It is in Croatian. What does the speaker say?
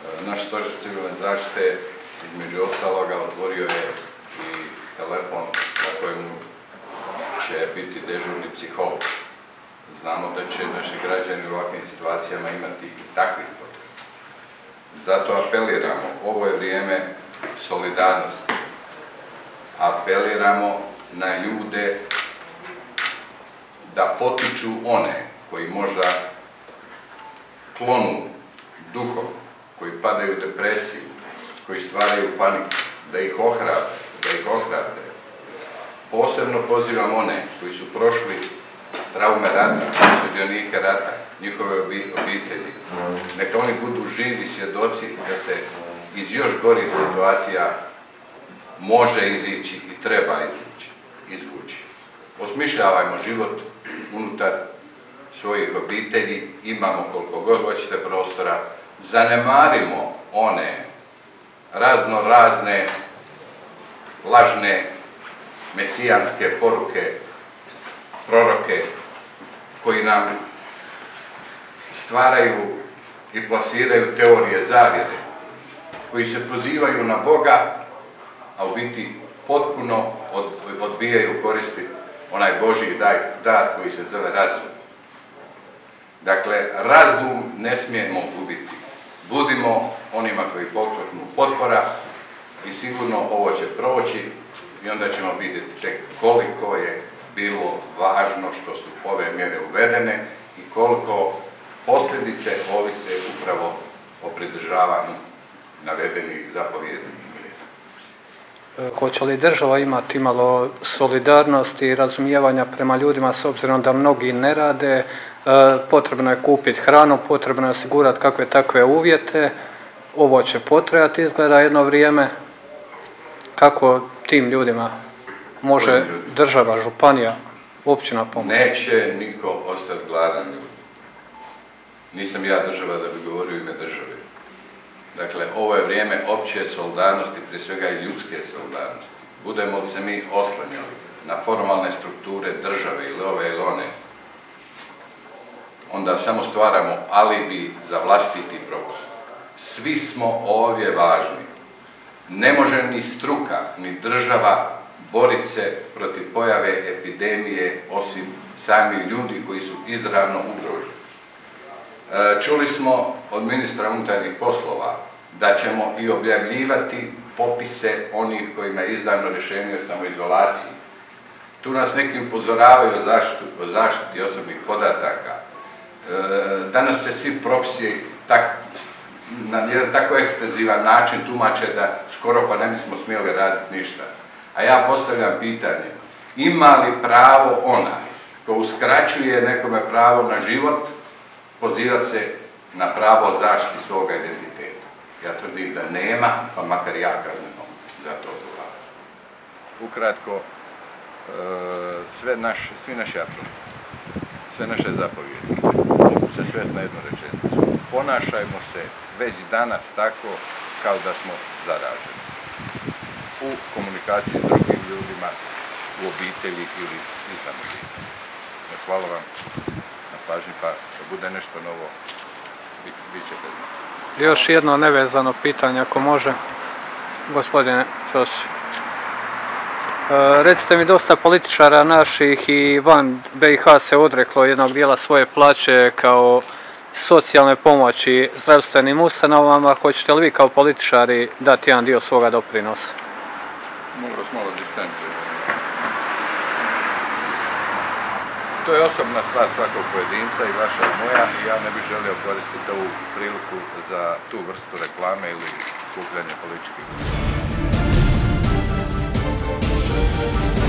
Naš stožer civilne zaštite, između ostaloga, otvorio je i telefon na kojemu će biti dežurni psiholog. Znamo da će naši građani u ovakvim situacijama imati i takvih potreba. Zato apeliramo, ovo je vrijeme solidarnosti. Apeliramo na ljude da potiču one koji možda klonu duhom, koji padaju u depresiju, koji stvaraju paniku, da ih ohrabre. Posebno pozivam one koji su prošli traume rata, sudionike rata, njihove obitelji. Neka oni budu živi svjedoci da se iz još gorih situacija može izići i treba izvući. Osmišljavajmo život unutar svojih obitelji, imamo koliko god hoćete prostora, zanemarimo one razne lažne mesijanske poruke, proroke koji nam stvaraju i plasiraju teorije zavjere, koji se pozivaju na Boga, a u biti potpuno odbijaju koristiti onaj Božji dar koji se zove razum. Dakle, razum ne smijemo gubiti. Budimo onima koji pokleknu potpora i sigurno ovo će proći i onda ćemo vidjeti tek koliko je bilo važno što su ove mjere uvedene i koliko posljedice ovise upravo o pridržavanju navedenih zapovjednih mjera. Hoće li država imati malo solidarnosti i razumijevanja prema ljudima s obzirom da mnogi ne rade, potrebno je kupiti hranu, potrebno je osigurati kakve takve uvjete, ovo će potrajati izgleda jedno vrijeme. Kako tim ljudima može država, županija, općina pomoći? Neće niko ostati gladan ljudi. Nisam ja država da bi govorio u ime države. Dakle, ovo je vrijeme opće solidarnosti, prije svega i ljudske solidarnosti. Budemo li se mi oslanjali na formalne strukture države ili ove ili one, onda samo stvaramo alibi za vlastiti propust. Svi smo ovdje važni. Ne može ni struka, ni država boriti se protiv pojave epidemije osim sami ljudi koji su izravno ugroženi. Čuli smo od ministra unutarnjih poslova da ćemo i objavljivati popise onih kojima je izdano rješenje o samoizolaciji. Tu nas neki upozoravaju o zaštiti osobnih podataka. Danas se svi propisi na jedan tako ekstenzivan način tumače da skoro pa ne bismo smjeli raditi ništa. A ja postavljam pitanje, ima li pravo onaj ko uskraćuje nekome pravo na život pozivati se na pravo zaštiti svoga identiteta? Ja tvrdim da nema, pa makar ja kazneno za to odgovaram. Ukratko, svi naši apeli, sve naše zapovjedi mogu se svesti na jednu rečenicu. Ponašajmo se već danas tako kao da smo zaraženi. U komunikaciji s drugim ljudima, u obitelji ili izvan obitelji. Hvala vam na pažnji, pa da bude nešto novo, bit ćete znati. Još jedno nevezano pitanje, ako može, gospodine Ćosić. Recite mi, dosta političara naših i van BiH se odreklo jednog dijela svoje plaće kao socijalne pomoći zdravstvenim ustanovama. Hoćete li vi kao političari dati jedan dio svoga doprinosa? Malo distance. To je osobna stvar svakog pojedinca i vaša i moja i ja ne bih želio koristiti ovu priliku za tu vrstu reklame ili skupljanje političkih.